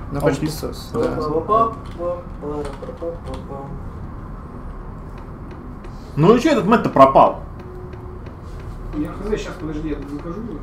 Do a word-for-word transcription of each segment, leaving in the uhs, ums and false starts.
Ну, хоть песос, да. Ну и что этот мэтт-то пропал? Я хз, сейчас подожди, я закажу его.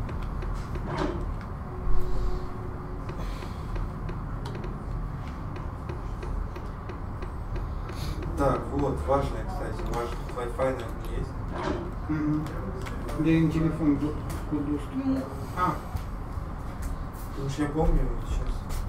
Так, вот, важное, кстати, ваш Wi-Fi, наверное, есть. Угу. Я на телефон кладу. А. Потому что я помню сейчас.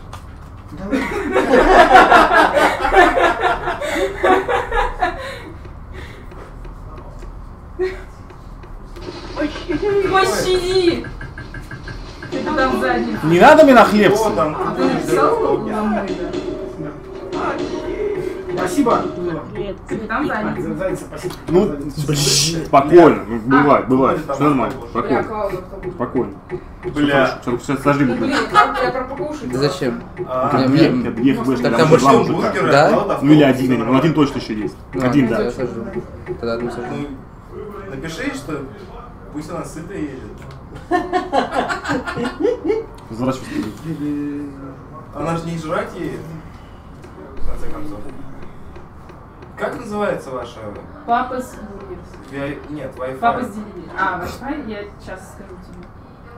Пощади! Ты там сзади. Не надо мне на хлеб. А ты написал домой, да? Спасибо. Капитан занят. Зайца, спасибо. Ну, спокойно. Ну, бывает, бывает. Все нормально. Бля, Спокойно. Клаудия, Спокойно. Бля. Сейчас сожги Ну буду. блин, как я про покушать? Да зачем? А, Я- Ехать, я- ехать будешь, Так там там будет больше два Почему мужика. бургеры, Да? Клауд, Ну или автобус, один, всё ну один нормально. точно еще есть. Ну, Один, я да. сажу. Тогда одну сажу. Ну, напиши, что пусть она сытая едет. Возвращайся. Она же не жрать едет. В конце концов. Как называется ваша... Папа's бургерс. Ви- Нет, Wi-Fi. Папа's delivery. А, Wi-Fi я сейчас скажу тебе.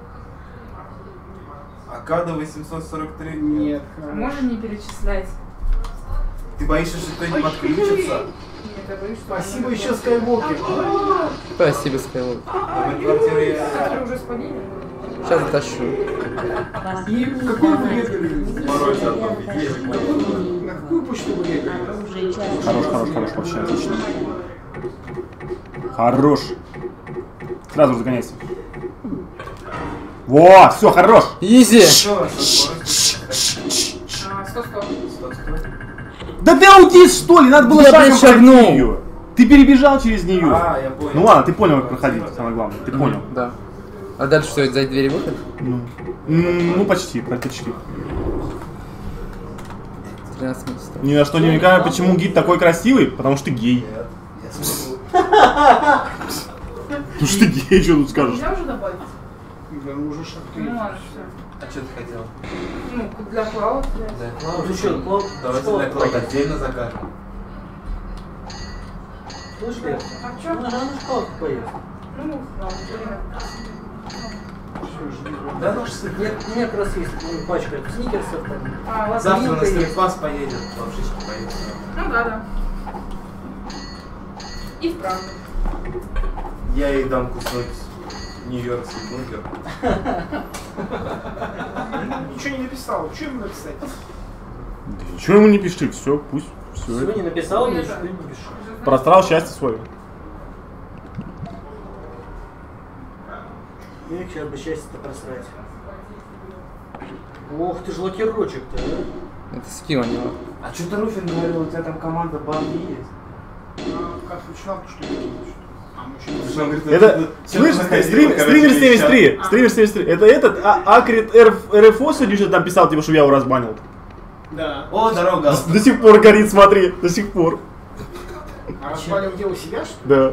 Акада восемьсот сорок три? Нет. Можно не перечислять? Ты боишься, что кто-нибудь подключится? Нет, я боюсь, что... Спасибо она- еще Скайвокер. Спасибо, Скайлок. В этой квартире я... Которые уже спалили? Сейчас затащу. И какой вы ехали? Порой заодно видели. На какую почту вы ехали? Хорош, хорош, хорош, вообще отлично. Хорош. Сразу разгоняйся. Во, все, хорош. Изи! Что ваша скорость? А, сто сто. сто сто? Да ты аутист, что ли? Надо было Я, шагом блядь, пройти шагнул. ее. Ты перебежал через нее. А, я понял. Ну ладно, ты понял, как проходить, самое главное. Ты понял. Да. А дальше что, это за двери выход? Ну, М, ну почти, почти. тринадцать минут. Ни на что не намекаю, почему гид такой красивый, потому что ты гей. Нет, я смогу. Потому что ты гей, что тут скажешь? Нельзя уже добавить? Да уже шаг Ну ладно, все. А что ты хотел? Ну, для Клауд. Для Клауд? Ну что, Клауд? Давайте Что? для Клауд отдельно закажем. Слышь, Лев, А ну чё? надо на школу поехать. Ну, ладно, время. Да ну что Нет, у меня как раз есть ну, пачка сникерсов там. А, ладно. завтра на Вилка есть. стрит-класс поедем, лапшички поедем. Ну да, да. И вправду. Я ей дам куснуть нью-йоркский бургер. Ничего не написал. Что ему написать? Да ничего ему не пиши, все, пусть, все. Все не написал, Ну, ничего это- не пишу. Прострал счастье свое. Мне сейчас бы счастье-то просрать. Ох ты ж лакерочек-то, а? Это скилл у него. А что-то Руфин говорил, у тебя там команда банди есть? А, как начинал, что ли? А, мы что-то- Потому что он говорит, Это, слышь, стрим, стример семьдесят три, стример семьдесят три, это этот, а, Акрит РФО сегодня что-то там писал, типа, что я его разбанил. Да. О, дорога! До, до сих пор горит, смотри, до сих пор. А разбавил где у себя, что ли? Да.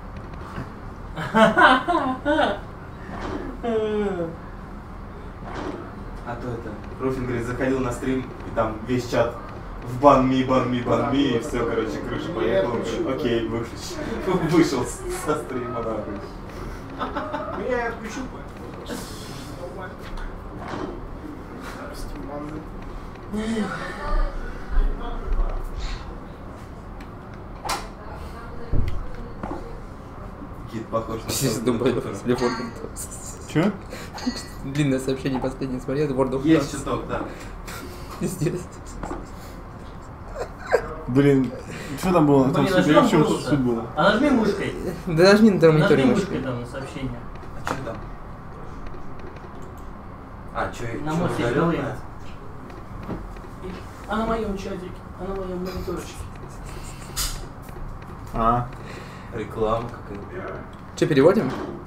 А то это, Руфин, говорит, заходил на стрим, и там весь чат в бан ми, бан ми, бан ми, и все, короче, крыша поехала. Он говорит, окей, вышел, вышел с- со стрима, нахуй. Ну я и отключил, поэтому. Нормально. Стимулянты. Кит похож на... Здесь думаю, телефон. Че? Длинное сообщение последнее смотрел, это World of Есть Tanks. чуток, да. Пиздец. Блин, что там было? Там Блин, суть, а что я в там чем было-то? суть была? А нажми мышкой. Да нажми на Нажми мониторе мышкой мышкой. там на сообщение. А что там? А, что, На чё, мой удалённое? сигнал. А на моем чатике, а на моем мониторчике. А, Реклама какая-то. Че, переводим?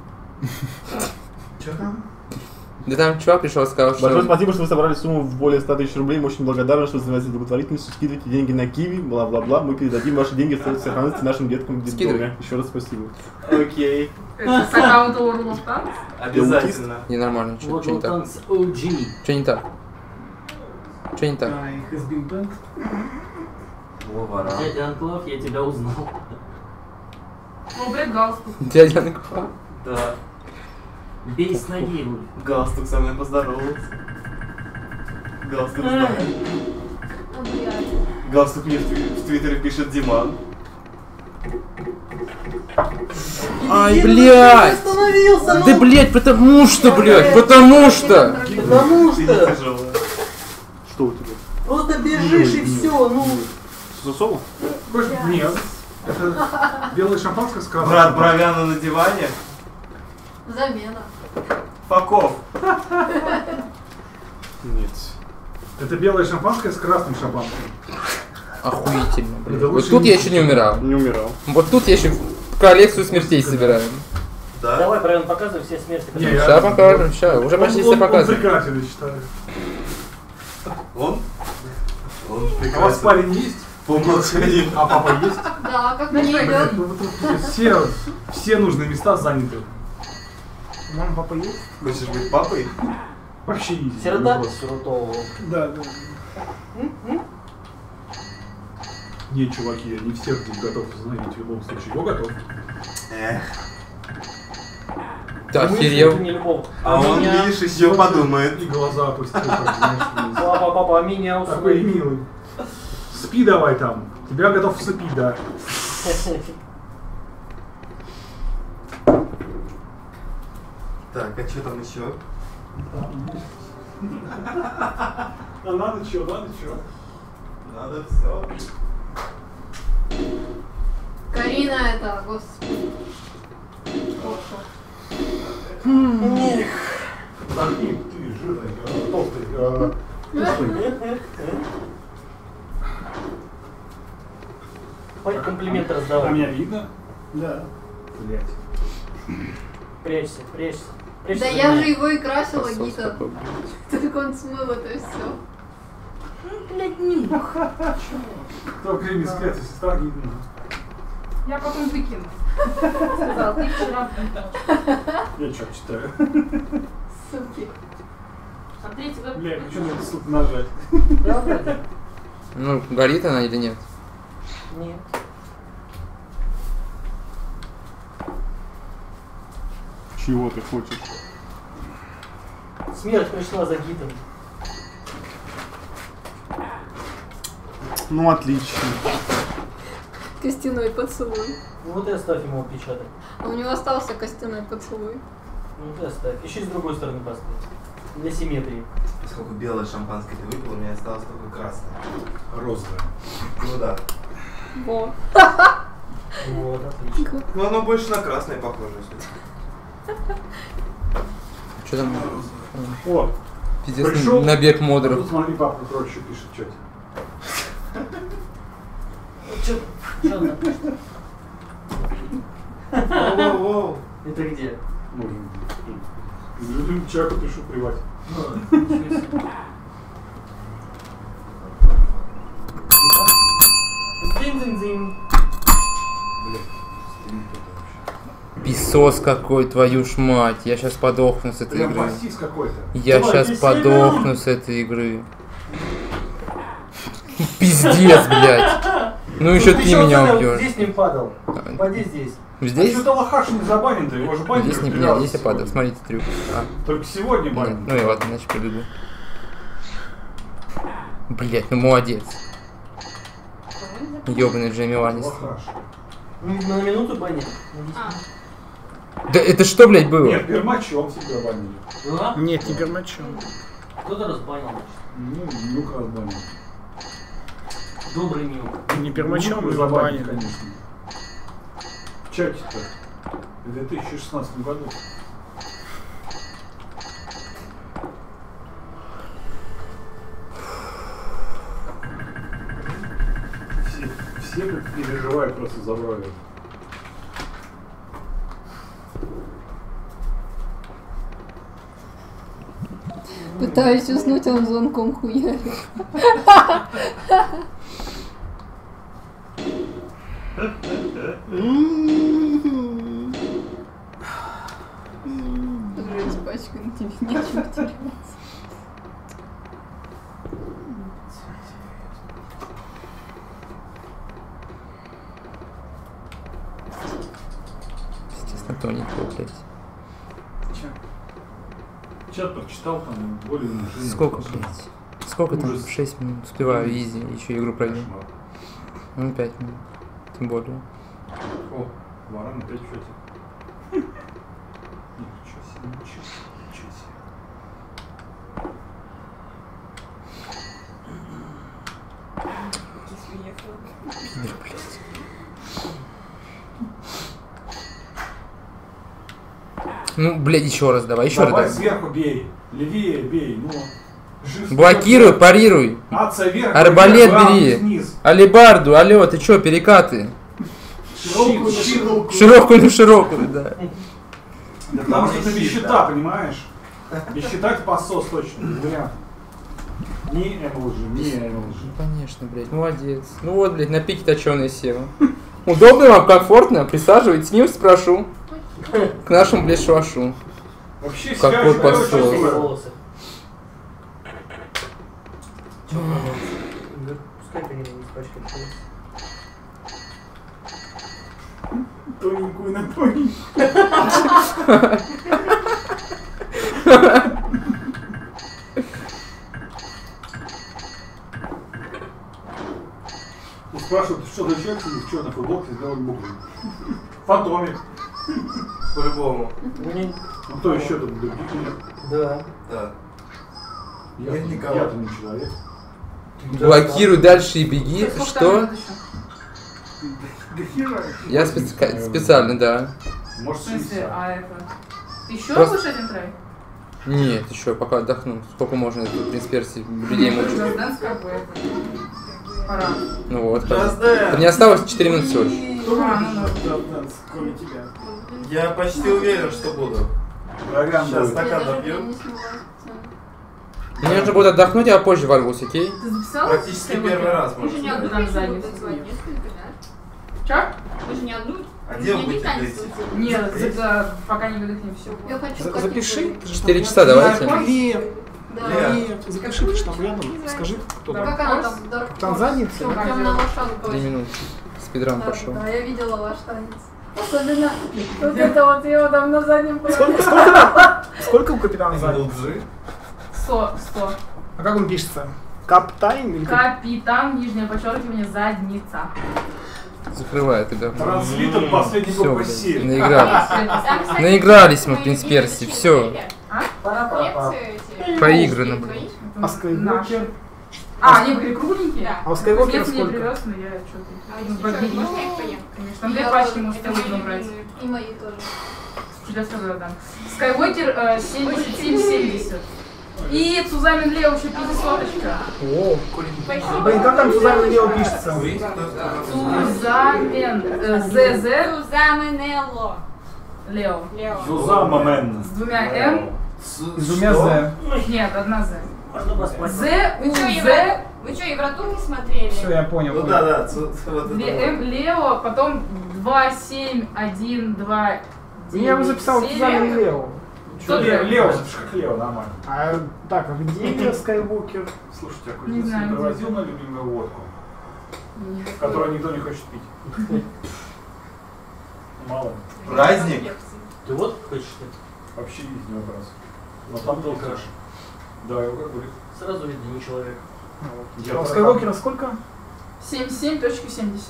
Чё там? Да там чувак пришел и сказал, большое что... спасибо, что вы собрали сумму в более ста тысяч рублей. Мы очень благодарны, что вы занимаетесь благотворительностью. Скидывайте деньги на Киви, бла-бла-бла. Мы передадим ваши деньги в сохранности нашим деткам в детдоме. Скидывай. Еще раз спасибо. Окей. Это с аккаунта World of Tanks? Обязательно. Ненормально, что Вот не он так? танц о джи. Что не так? Что не так? А, их из Бимбэнг. Вова, Дядя Анклав, я тебя узнал. Ну, блядь, галстук. Дядя Анклав. Да. Бей с ноги, Вульф. Галстук со мной поздоровался. Галстук знает. А, блядь. Галстук мне в, тви- в Твиттере пишет Диман. Ай, блядь! Остановился, ну! Да, блядь, потому что, блядь, потому что! Потому Ты не что! тяжелая. Что у тебя? Просто бежишь и все, ну! Засову? Нет. Это белое шампанское с красным. Брат Бровяна на диване. Замена. Факов. Нет. Это белое шампанское с красным шампанским. Охуительно, блядь. Это Вот лучше тут не я еще не умирал. Не умирал. Вот тут я еще коллекцию смертей собираю. Да? Давай, правильно, показывай все смерти. Не, которые- я- Сейчас покажем, сейчас, уже почти Он- все он- Он показывают. прекрасен, я считаю. Он? Он А у вас прекрасен. парень есть? По умолчанию. А папа есть? Да, как мне идет. Ну, вот тут все, все нужные места заняты. Мама, папа есть? Хочешь быть папой? Вообще изи. Сирота? вопрос. Сиротового. Да, да. Не, чуваки, я не всех здесь готов установить в любом случае. Его готов. Эх. Ты Мы охерел? не любовь. А он, меня... видишь, еще подумает. И глаза опустил, так, знаешь, вниз. Папа, папа, меня Такой усыпи. милый. Спи давай там. Тебя готов всыпить, да. Так, а что там еще? А надо чё, надо чё? Надо все. Карина это, господи. Архив, ты жирный, а, толстый, а, толстый. Хоть комплимент А раздавай. меня видно? Да. Блять. Прячься, прячься. Прячься Да за я меня. же его и красила, Посос Гита. какой, блядь. Только он смыл это все. Блядь, не. Кто крем спец, сестра Гидна. Я потом выкину. Сказал, ты вчера выкинул. Я чё читаю? Суки. Смотрите, вы... Бля, ну что надо сука нажать? Правда? Ну, горит она или нет? Нет. Чего ты хочешь? Смерть пришла за гидом. Ну отлично. Костяной поцелуй. Вот и оставь ему отпечаток. А у него остался костяной поцелуй. Ну ты оставь. Еще с другой стороны поставь. Для симметрии. Поскольку белое шампанское ты выпил, у меня осталось только красное. Розовая. Ну да. Во. Вот, отлично. Но оно больше на красное похоже. если- Что там? О, Пиздец, Пришел? набег а модеров. тут смотри, папа короче пишет в чате. Чё? Чё она пишет? Воу-воу-воу. Это где? Можно. Человеку пишу, плевать. Ну, ничего себе. Зин-зин-зин. Писос какой, твою ж мать. Я сейчас подохну с этой Прям игры. пассис какой-то. Я Давай, сейчас веселье. подохну с этой игры. Пиздец, блядь. Ну еще Ты ты ещё меня вот это вот убьешь. здесь не падал. Поди здесь. Здесь? А что-то лохаш не забанен-то, его же банили. Здесь не три нет, раза здесь я падаю. сегодня. Смотрите трюк. А, Только сегодня нет, банен. ну и ладно, значит побегу. Блять, ну молодец. Ёбаный Джейми Ланнистер. Лохаш. Ну, на минуту банит. А, Да это что, блядь, было? Нет, пермачом всегда банили. Да? Нет, не пермачом. Кто-то разбанил. Ну, нюк разбанил. Добрый мил. Не Ну, забанили, конечно. В чате-то. В две тысячи шестнадцатом году. Все, все как переживают просто за Брови. пытаюсь уснуть, а он звонком хуярит. Уже испачкан, тебе нечего теряться. Тоненького, блядь. Чат прочитал, там более жирно. Сколько, блядь? Сколько там? Ужас. шесть минут. Успеваю, изи. Еще игру пройду. Кошмар. Ну, пять минут. Тем более. О, Варан опять в чате. Ничего себе, ничего себе, ничего себе. Пидор, блядь. Ну, блядь, еще раз давай, еще Давай раз. сверху бей, левее бей, ну. Жив- Блокируй, парируй. Ация вверх, Арбалет вверх, бери. вниз. Алибарду, алло, ты чё, перекаты? Широкую, широкую. Широкую на широкую, да. Да потому что это без щита, понимаешь? Без щита это посос точно, без вариантов. Не эмоджи, не эмоджи. Ну, конечно, блядь, молодец. Ну вот, блядь, на пике точеная сева. Удобно вам, комфортно? Присаживайтесь, милости спрошу. К нашему, блядь, швашу. Вообще Какой себя посол. чувствую. волосы. Чё, пожалуйста? Пускай ты не испачкает. Тоненькую на тоненькую. Ну, спрашивают, что за человек в черной футболке с белой буквой? Фантомик. По-любому. Мне... Ну кто еще тут других нет? Да. Да. Я, Нет никого. я-то не человек. Блокируй дальше и беги. Сколько там Что? минут еще? Да хера. Я специ- специально, да. Может, В смысле, шестьдесят. а это... Ты еще Просто- будешь один трек? Нет, еще пока отдохну. Сколько можно тут, принц Персии, людей мучить? Дэнс какой-то. Пора. Ну вот. Just Да Dance. мне осталось четыре минуты всего лишь. А, ну да. Да, да, кроме тебя. Я почти уверен, что буду. Ураган Сейчас будет. стакан допью. Мне нужно будет отдохнуть, а позже ворвусь, окей? Ты записал? Практически первый раз, Мы может. же не быть. одну там сзади сидим. Чё? Вы же не одну. А где вы не будете танец петь? будете. Нет, за- пока не выдохнем все. Я хочу За- как Запиши. ты- Четыре часа давайте. Привет. Да. Лер. Привет. Запиши, ты же там рядом. Скажи, кто Да. там. Как она там? Dark Танзания? Horse? Темная лошадка. Три минуты. Спидран Да, пошел. да, я видела ваш танец. Особенно вот это вот его там на заднем плане. Сколько, сколько, сколько у капитана занят? Лджи. Сто, сто. А как он пишется? Каптайн или кап- Капитан, нижнее подчеркивание, задница. Закрывай это говно. Транслитер последний Все, буква блядь, Си. наигрались. Там, кстати, Наигрались мы в мои принц любимые Персии, чьи все. были? А? Коллекции эти. Поиграно, Твои? блядь. А Скайуокер? Наши. А, они были кругленькие? Да. А у Скайуокера Нет, мне сколько? привез, но я А что-то... если что, можно я их поем? Конечно, там две Я пачки тоже. можете Это мои набрать. любимые. И мои тоже. Тебя сказала, да. Скайуокер э, семьдесят семь семьдесят. И Цузамин Лео еще пятисоточка. О, Спасибо. блин, как там Сузанна Лео пишется? Цузамен... э, ЗЗ Сузаменелло. Лео. Лео. Зузамамен. С двумя М. С двумя З. Нет, одна З. Можно поспать? З, Вы У, что, З, Евро... Вы что, Евротур не смотрели? Все, я понял. Ну понял. да, да, ц- ц- вот это две вот. М, Лео, потом два семь один два Я его записал Сузанна Лео. Что Лео, ты? Лео, запиши как Лео, нормально. А так, а где Скайуокер? Слушайте, а Не Кузнецов знаю, где привозил это. на любимую водку, которую никто не хочет пить. Мало. Праздник? Ты вот хочешь что ли? Вообще есть не вопрос. Но там только... Да, его как будет. Сразу видно, не человек. Я А у про- Скайуокера сколько? семь семь точка семьдесят.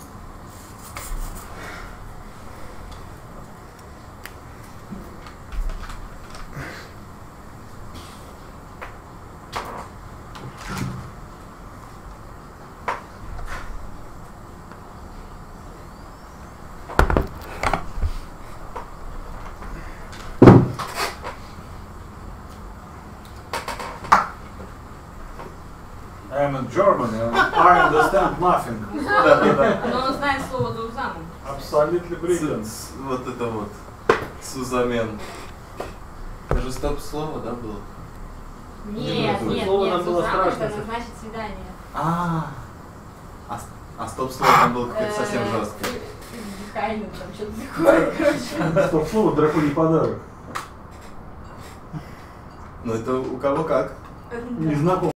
I'm in German, and I understand nothing. Да, да, да. Но он знает слово Зузану. Абсолютно Ц- brilliant. ц- Вот это вот. Сузамен. Это же стоп-слово, да, было? Нет, нет, Слово нет, нам было Зузану страшно. это назначит свидание. А, а, с- а стоп-слово там было какое-то совсем Э, жесткое. Хайна там что-то такое, короче. Стоп, слово драконий подарок. Ну это у кого как. Не знаком.